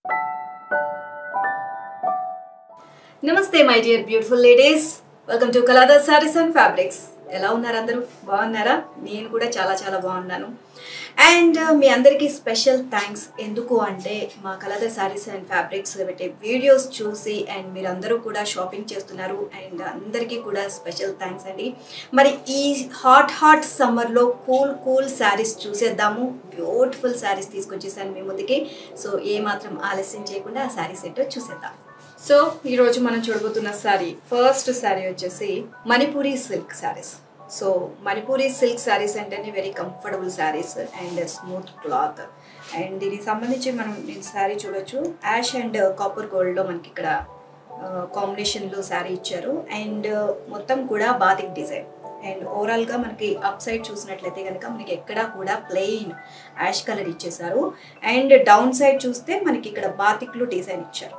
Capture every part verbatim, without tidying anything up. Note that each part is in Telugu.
Namaste my dear beautiful ladies. Welcome to Kaladhar Sarees and Fabrics. ఎలా ఉన్నారు అందరూ బాగున్నారా? నేను కూడా చాలా చాలా బాగున్నాను. అండ్ మీ అందరికీ స్పెషల్ థ్యాంక్స్. ఎందుకు అంటే మా కలధర్ సారీస్ అండ్ ఫ్యాబ్రిక్స్ పెట్టే వీడియోస్ చూసి అండ్ మీరందరూ కూడా షాపింగ్ చేస్తున్నారు అండ్ అందరికీ కూడా స్పెషల్ థ్యాంక్స్ అండి. మరి ఈ హాట్ హాట్ సమ్మర్లో కూల్ కూల్ శారీస్ చూసేద్దాము. బ్యూటిఫుల్ శారీస్ తీసుకొచ్చేసాను మీ ముందుకి. సో ఏమాత్రం ఆలస్యం చేయకుండా ఆ శారీస్ ఏంటో చూసేద్దాం. సో ఈరోజు మనం చూడబోతున్న శారీ ఫస్ట్ శారీ వచ్చేసి Manipuri silk saris. So Manipuri silk saris అంటేనే very comfortable saris and smooth cloth. And దీనికి సంబంధించి మనం నేను శారీ చూడొచ్చు. యాష్ అండ్ కాపర్ గోల్డ్లో మనకి ఇక్కడ కాంబినేషన్లో శారీ ఇచ్చారు అండ్ మొత్తం కూడా బాతిక్ డిజైన్. అండ్ ఓవరాల్గా మనకి అప్ సైడ్ చూసినట్లయితే కనుక మనకి ఎక్కడా కూడా ప్లెయిన్ యాష్ కలర్ ఇచ్చేసారు అండ్ డౌన్ సైడ్ చూస్తే మనకి ఇక్కడ బాతిక్లో డిజైన్ ఇచ్చారు.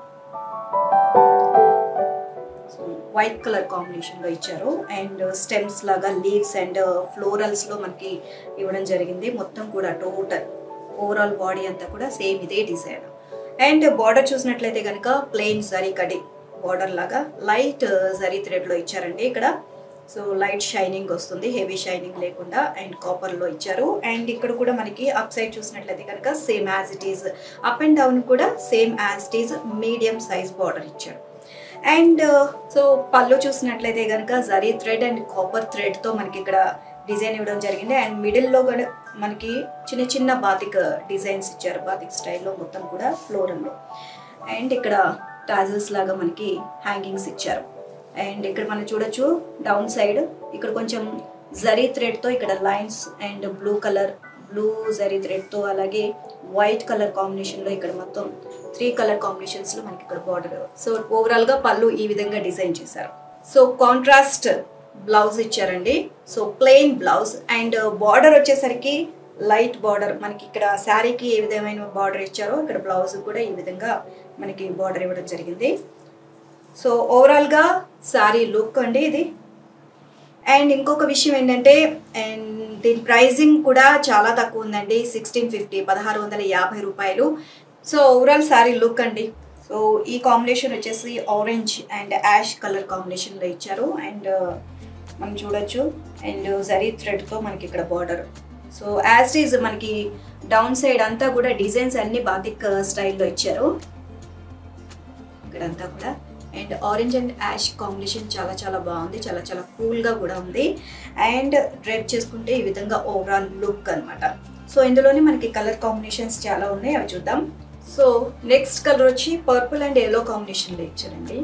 వైట్ కలర్ కాంబినేషన్లో ఇచ్చారు అండ్ స్టెమ్స్ లాగా లీవ్స్ అండ్ ఫ్లోరల్స్లో మనకి ఇవ్వడం జరిగింది. మొత్తం కూడా టోటల్ ఓవరాల్ బాడీ అంతా కూడా సేమ్ ఇదే డిజైన్. అండ్ బార్డర్ చూసినట్లయితే కనుక ప్లెయిన్ జరీ కడి బార్డర్ లాగా లైట్ జరీ థ్రెడ్లో ఇచ్చారండి ఇక్కడ. సో లైట్ షైనింగ్ వస్తుంది, హెవీ షైనింగ్ లేకుండా అండ్ కాపర్లో ఇచ్చారు. అండ్ ఇక్కడ కూడా మనకి అప్ సైడ్ చూసినట్లయితే కనుక same as it is, up and down కూడా same as it is medium size border ఇచ్చారు. అండ్ సో పళ్ళు చూసినట్లయితే కనుక జరీ థ్రెడ్ అండ్ కాపర్ థ్రెడ్తో మనకి ఇక్కడ డిజైన్ ఇవ్వడం జరిగింది. అండ్ మిడిల్లో కూడా మనకి చిన్న చిన్న బాతిక్ డిజైన్స్ ఇచ్చారు, బాతిక్ స్టైల్లో మొత్తం కూడా ఫ్లోరల్లో. అండ్ ఇక్కడ టాజల్స్ లాగా మనకి హ్యాంగింగ్స్ ఇచ్చారు. అండ్ ఇక్కడ మనం చూడొచ్చు డౌన్ సైడ్ ఇక్కడ కొంచెం జరీ థ్రెడ్తో ఇక్కడ lines and blue colour blue zari థ్రెడ్తో అలాగే వైట్ కలర్ కాంబినేషన్లో ఇక్కడ మొత్తం త్రీ కలర్ కాంబినేషన్స్లో మనకి ఇక్కడ బార్డర్. సో ఓవరాల్గా పళ్ళు ఈ విధంగా డిజైన్ చేశారు. సో కాంట్రాస్ట్ బ్లౌజ్ ఇచ్చారండి. So plain blouse and border వచ్చేసరికి లైట్ బార్డర్. మనకి ఇక్కడ శారీకి ఏ విధమైన బార్డర్ ఇచ్చారో ఇక్కడ బ్లౌజ్ కూడా ఈ విధంగా మనకి బార్డర్ ఇవ్వడం జరిగింది. సో ఓవరాల్గా శారీ లుక్ అండి ఇది. అండ్ ఇంకొక విషయం ఏంటంటే అండ్ దీని ప్రైజింగ్ కూడా చాలా తక్కువ ఉందండి, సిక్స్టీన్ ఫిఫ్టీ పదహారు వందల యాభై రూపాయలు. సో ఓవరాల్ శారీ లుక్ అండి. సో ఈ కాంబినేషన్ వచ్చేసి ఆరెంజ్ అండ్ యాష్ కలర్ కాంబినేషన్లో ఇచ్చారు అండ్ మనం చూడొచ్చు అండ్ జరీ థ్రెడ్తో మనకి ఇక్కడ బార్డర్. సో యాజ్ ఈజ్ మనకి డౌన్ సైడ్ అంతా కూడా డిజైన్స్ అన్ని బాతిక్ స్టైల్లో ఇచ్చారు ఇక్కడంతా కూడా. And orange and ash combination చాలా చాలా బాగుంది, చాలా చాలా కూల్గా కూడా ఉంది. అండ్ డ్రైప్ చేసుకుంటే ఈ విధంగా ఓవరాల్ లుక్ అనమాట. సో ఇందులోనే మనకి కలర్ కాంబినేషన్స్ చాలా ఉన్నాయి, అవి చూద్దాం. సో నెక్స్ట్ కలర్ వచ్చి పర్పుల్ అండ్ ఎల్లో కాంబినేషన్లో ఇచ్చారండి.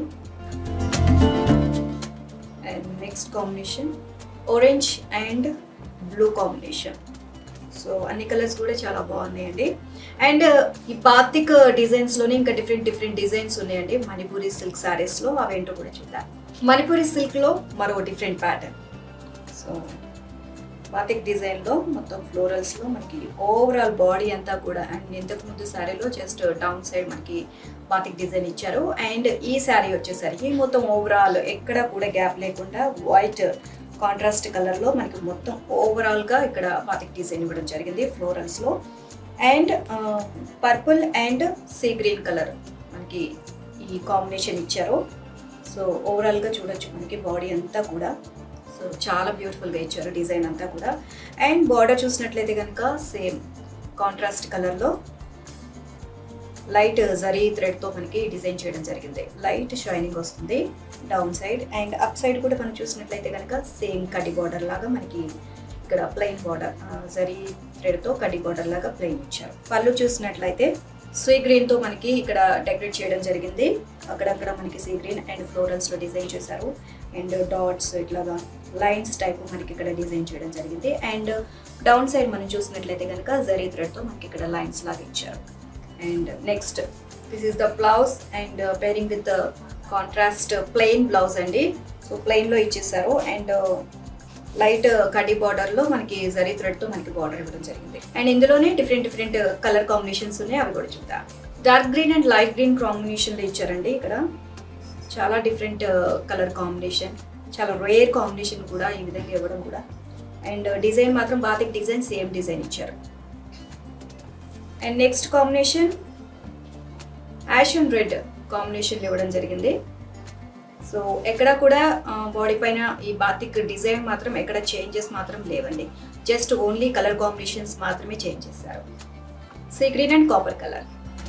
And next combination orange and blue combination. So అన్ని కలర్స్ కూడా చాలా బాగున్నాయండి. అండ్ ఈ బాతిక్ డిజైన్స్లోనే ఇంకా డిఫరెంట్ డిఫరెంట్ డిజైన్స్ ఉన్నాయండి మణిపూరి సిల్క్ శారీస్లో, అవేంటో కూడా చూద్దాం. మణిపూరి సిల్క్లో మరో డిఫరెంట్ ప్యాటర్న్. సో బాతిక్ డిజైన్లో మొత్తం ఫ్లోరల్స్లో మనకి ఓవరాల్ బాడీ అంతా కూడా. అండ్ ఇంతకుముందు శారీలో జస్ట్ డౌన్ సైడ్ మనకి బాతిక్ డిజైన్ ఇచ్చారు. అండ్ ఈ శారీ వచ్చేసరికి మొత్తం ఓవరాల్ ఎక్కడ కూడా గ్యాప్ లేకుండా వైట్ కాంట్రాస్ట్ కలర్లో మనకి మొత్తం ఓవరాల్గా ఇక్కడ బాతిక్ డిజైన్ ఇవ్వడం జరిగింది ఫ్లోరల్స్లో. And purple and sea green colour మనకి ఈ కాంబినేషన్ ఇచ్చారు. సో ఓవరాల్గా చూడొచ్చు మనకి బాడీ అంతా కూడా. సో చాలా బ్యూటిఫుల్గా ఇచ్చారు డిజైన్ అంతా కూడా. అండ్ బార్డర్ చూసినట్లయితే కనుక సేమ్ కాంట్రాస్ట్ కలర్లో లైట్ జరీ థ్రెడ్తో మనకి డిజైన్ చేయడం జరిగింది. లైట్ షైనింగ్ వస్తుంది down side. And up side కూడా మనం చూసినట్లయితే కనుక సేమ్ కడి బార్డర్ లాగా మనకి ఇక్కడ ప్లెయిన్ బార్డర్ జరీ థ్రెడ్తో కడి బార్డర్ లాగా ప్లెయిన్ ఇచ్చారు. పళ్ళు చూసినట్లయితే సీ గ్రీన్తో మనకి ఇక్కడ డెకరేట్ చేయడం జరిగింది. అక్కడక్కడ మనకి సీ గ్రీన్ అండ్ ఫ్లోరల్స్లో డిజైన్ చేశారు. అండ్ డాట్స్ ఇట్లాగా లైన్స్ టైప్ మనకి ఇక్కడ డిజైన్ చేయడం జరిగింది. అండ్ డౌన్ సైడ్ మనం చూసినట్లయితే కనుక జరీ థ్రెడ్తో మనకి ఇక్కడ లైన్స్ లాగా ఇచ్చారు. And next this is the blouse and pairing with contrast plain blouse అండి. సో ప్లెయిన్లో ఇచ్చేసారు అండ్ లైట్ కడ్డీ బార్డర్లో మనకి జరీ థ్రెడ్తో మనకి బార్డర్ ఇవ్వడం జరిగింది. అండ్ ఇందులోనే డిఫరెంట్ డిఫరెంట్ కలర్ కాంబినేషన్స్ ఉన్నాయి, అవి కూడా చూద్దాం. Dark green and light green కాంబినేషన్లో ఇచ్చారండి ఇక్కడ. చాలా డిఫరెంట్ కలర్ కాంబినేషన్, చాలా రేర్ కాంబినేషన్ కూడా ఈ విధంగా ఇవ్వడం కూడా. అండ్ డిజైన్ మాత్రం బాతిక్ డిజైన్ సేమ్ డిజైన్ ఇచ్చారు. And next combination ash and red కాంబినేషన్లో ఇవ్వడం జరిగింది. సో ఎక్కడ కూడా బాడీ పైన ఈ బాతిక్ డిజైన్ మాత్రం ఎక్కడ చేంజెస్ మాత్రం లేవండి. జస్ట్ ఓన్లీ కలర్ కాంబినేషన్స్ మాత్రమే చేంజ్ చేశారు. Sea green and copper colour.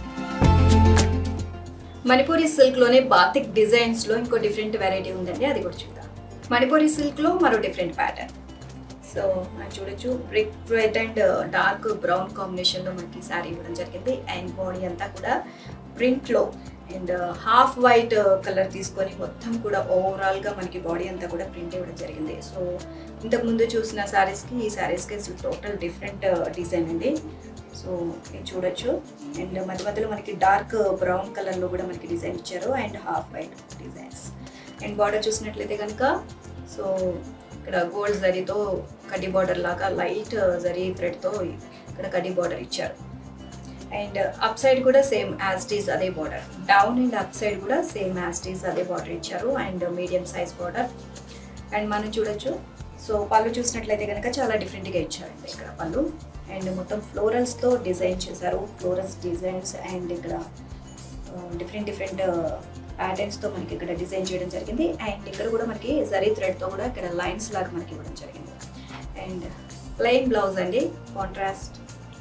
Manipuri సిల్క్లోనే బాతిక్ డిజైన్స్లో ఇంకో డిఫరెంట్ వెరైటీ ఉందండి, అది కూడా చూద్దాం. మణిపూరి సిల్క్లో మరో డిఫరెంట్ ప్యాటర్న్. సో మనం చూడొచ్చు brick red and dark brown కాంబినేషన్లో మనకి శారీ ఇవ్వడం జరిగింది. అండ్ బాడీ అంతా కూడా ప్రింట్లో అండ్ హాఫ్ వైట్ కలర్ తీసుకొని మొత్తం కూడా ఓవరాల్గా మనకి బాడీ అంతా కూడా ప్రింట్ ఇవ్వడం జరిగింది. సో ఇంతకుముందు చూసిన శారీస్కి ఈ శారీస్కి అసలు టోటల్ డిఫరెంట్ డిజైన్ అండి. సో ఇది చూడొచ్చు. అండ్ మధ్య మధ్యలో మనకి డార్క్ బ్రౌన్ కలర్లో కూడా మనకి డిజైన్ ఇచ్చారు and half white designs. And border చూసినట్లయితే కనుక సో ఇక్కడ గోల్డ్ జరీతో కడ్డీ బార్డర్ లాగా లైట్ జరీ థ్రెడ్తో ఇక్కడ కడ్డీ బార్డర్ ఇచ్చారు. అండ్ అప్ సైడ్ కూడా సేమ్ యాస్టీస్ అదే border, down and up side కూడా సేమ్ యాస్టీస్ అదే బార్డర్ ఇచ్చారు and medium size border. And మనం చూడొచ్చు. సో పళ్ళు చూసినట్లయితే కనుక చాలా డిఫరెంట్గా ఇచ్చారండి ఇక్కడ పళ్ళు. అండ్ మొత్తం ఫ్లోరల్స్తో డిజైన్ చేశారు, ఫ్లోరల్స్ డిజైన్స్. అండ్ ఇక్కడ డిఫరెంట్ డిఫరెంట్ ప్యాటర్న్స్తో మనకి ఇక్కడ డిజైన్ చేయడం జరిగింది. అండ్ ఇక్కడ కూడా మనకి జరీ థ్రెడ్తో కూడా ఇక్కడ లైన్స్ లాగా మనకి ఇవ్వడం జరిగింది. అండ్ ప్లెయిన్ బ్లౌజ్ అండి, కాంట్రాస్ట్.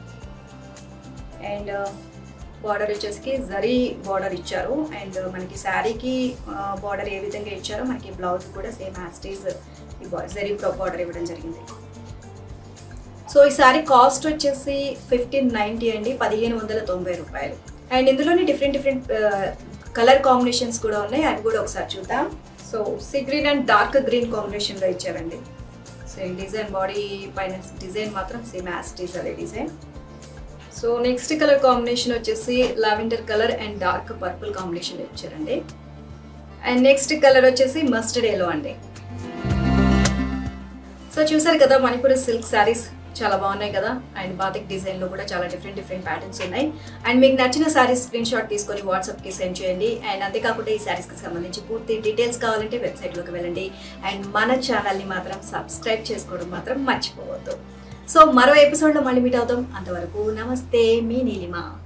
అండ్ బార్డర్ వచ్చేసి జరీ బార్డర్ ఇచ్చారు. అండ్ మనకి శారీకి బార్డర్ ఏ విధంగా ఇచ్చారో మనకి బ్లౌజ్ కూడా సేమ్ యాస్టీస్ ఈ జరీ బార్డర్ ఇవ్వడం జరిగింది. సో ఈ శారీ కాస్ట్ వచ్చేసి ఫిఫ్టీన్ నైంటీ అండి, పదిహేను వందల తొంభై రూపాయలు. అండ్ ఇందులోనే డిఫరెంట్ డిఫరెంట్ కలర్ కాంబినేషన్స్ కూడా ఉన్నాయి, అవి కూడా ఒకసారి చూద్దాం. So sea green and dark green కాంబినేషన్లో ఇచ్చారండి. సో ఈ డిజైన్ బాడీ పైన డిజైన్ మాత్రం సేమ్ యాస్టీస్ అదే design. So next colour combination వచ్చేసి lavender colour and dark purple combination ఇచ్చారండి. అండ్ నెక్స్ట్ కలర్ వచ్చేసి మస్టర్డ్ ఎల్లో అండి. సో చూసారు కదా మణిపూరి సిల్క్ శారీస్ చాలా బాగున్నాయి కదా. అండ్ బాతిక్ డిజైన్లో కూడా చాలా డిఫరెంట్ డిఫరెంట్ ప్యాటర్న్స్ ఉన్నాయి. అండ్ మీకు నచ్చిన శారీస్ స్క్రీన్ షాట్ తీసుకొని వాట్సాప్కి సెండ్ చేయండి. అండ్ అంతేకాకుండా ఈ శారీస్కి సంబంధించి పూర్తి డీటెయిల్స్ కావాలంటే వెబ్సైట్లోకి వెళ్ళండి. అండ్ మన ఛానల్ని మాత్రం సబ్స్క్రైబ్ చేసుకోవడం మాత్రం మర్చిపోవద్దు. సో మరో ఎపిసోడ్లో మళ్ళీ మీట్ అవుతాం. అంతవరకు నమస్తే, మీ నీలిమ.